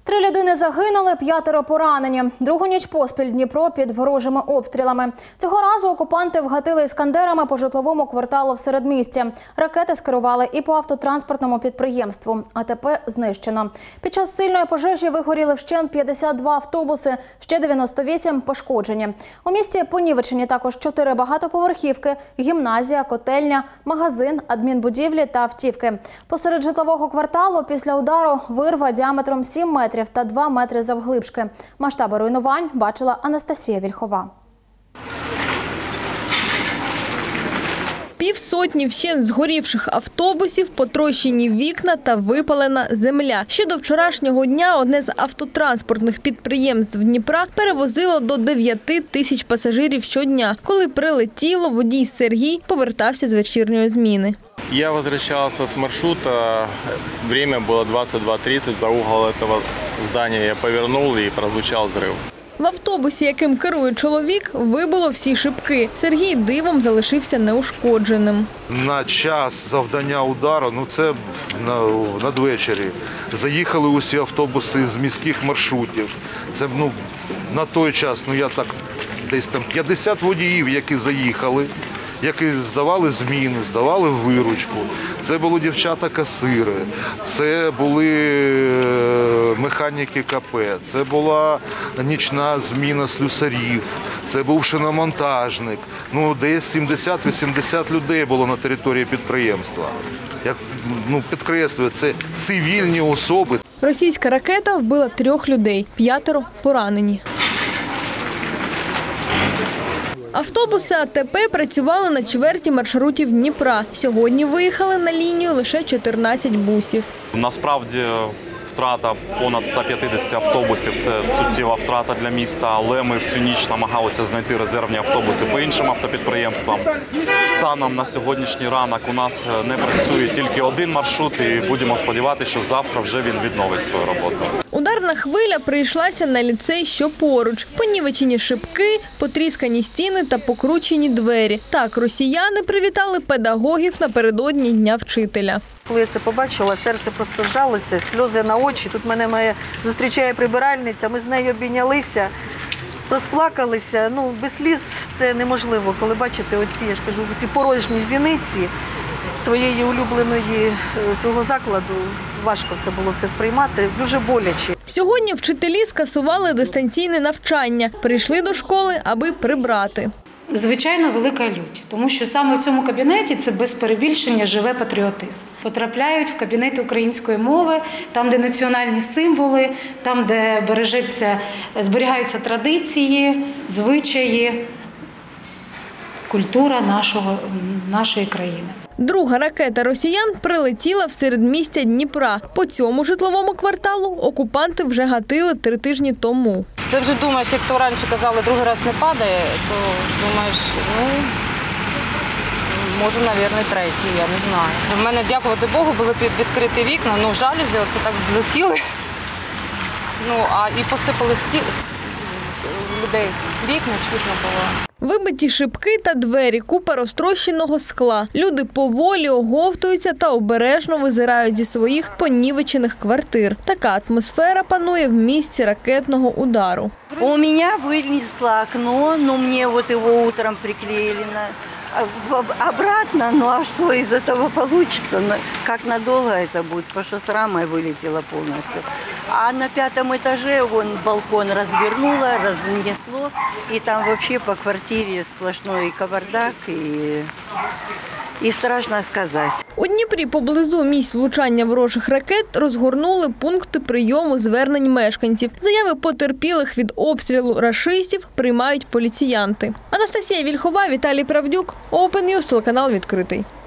3 людини загинули, 5 поранені. Другу ніч поспіль Дніпро під ворожими обстрілами. Цього разу окупанти вгатили іскандерами по житловому кварталу в середмісті. Ракети скерували і по автотранспортному підприємству. АТП знищено. Під час сильної пожежі вигоріли вщент 52 автобуси, ще 98 пошкоджені. У місті понівечені також 4 багатоповерхівки, гімназія, котельня, магазин, адмінбудівлі та автівки. Посеред житлового кварталу після удару вирва діаметром 7 метрів та 2 метри завглибшки. Масштаби руйнувань бачила Анастасія Вільхова. Півсотні вщент згорівших автобусів, потрощені вікна та випалена земля. Ще до вчорашнього дня одне з автотранспортних підприємств Дніпра перевозило до 9 тисяч пасажирів щодня. Коли прилетіло, водій Сергій повертався з вечірньої зміни. Я возвращался с маршрута, время было 22:30, за угол этого здания я повернул и прозвучал взрыв. В автобусі, яким керує чоловік, вибило всі шибки. Сергій дивом залишився неушкодженим. На час завдання удару, це надвечері, заїхали усі автобуси з міських маршрутів. Це на той час, десь 50 водіїв, які заїхали, які здавали зміну, здавали виручку. Це були дівчата-касири, це були механіки КП, це була нічна зміна слюсарів, це був шиномонтажник. Десь 70-80 людей було на території підприємства. Я підкреслюю, це цивільні особи. Російська ракета вбила 3 людей, 5 поранені. Автобуси АТП працювали на чверті маршрутів Дніпра. Сьогодні виїхали на лінію лише 14 бусів. Насправді втрата понад 150 автобусів – це суттєва втрата для міста, але ми всю ніч намагалися знайти резервні автобуси по іншим автопідприємствам. Станом на сьогоднішній ранок у нас не працює тільки один маршрут і будемо сподіватися, що завтра вже він відновить свою роботу. Ударна хвиля прийшлася на ліцей, що поруч. Понівечені шибки, потріскані стіни та покручені двері. Так росіяни привітали педагогів напередодні Дня вчителя. Коли я це побачила, серце просто зжалося, сльози на очі. Тут мене зустрічає прибиральниця, ми з нею обійнялися, розплакалися. Без сліз це неможливо, коли бачите ці порожні зіниці своєї улюбленої, свого закладу. Важко це було все сприймати, дуже боляче. Сьогодні вчителі скасували дистанційне навчання, прийшли до школи, аби прибрати. Звичайно, велика лють, тому що саме в цьому кабінеті це без перебільшення живе патріотизм. Потрапляють в кабінети української мови, там, де національні символи, там, де зберігаються традиції, звичаї, культура нашої країни. Друга ракета росіян прилетіла в середмістя Дніпра. По цьому житловому кварталу окупанти вже гатили 3 тижні тому. Це вже думаєш, як то раніше казали, другий раз не падає, то думаєш, може, мабуть, третій, я не знаю. У мене, дякувати Богу, були відкриті вікна, жалюзі, оце так злетіли, і посипали людей вікна, чутно було. Вибиті шибки та двері, купа розтрощеного скла. Люди поволі оговтуються та обережно визирають зі своїх понівечених квартир. Така атмосфера панує в місці ракетного удару. У мене винесло окно, мені його утром приклеїли обратно, а что из этого получится, как надолго это будет, потому что с рамой вылетело полностью. А на 5-м этаже балкон развернуло, разнесло, и там вообще по квартире сплошной кавардак, і страшно сказати. У Дніпрі поблизу місць влучання ворожих ракет розгорнули пункти прийому звернень мешканців. Заяви потерпілих від обстрілу рашистів приймають поліціянти. Анастасія Вільхова, Віталій Правдюк, Open News, телеканал відкритий.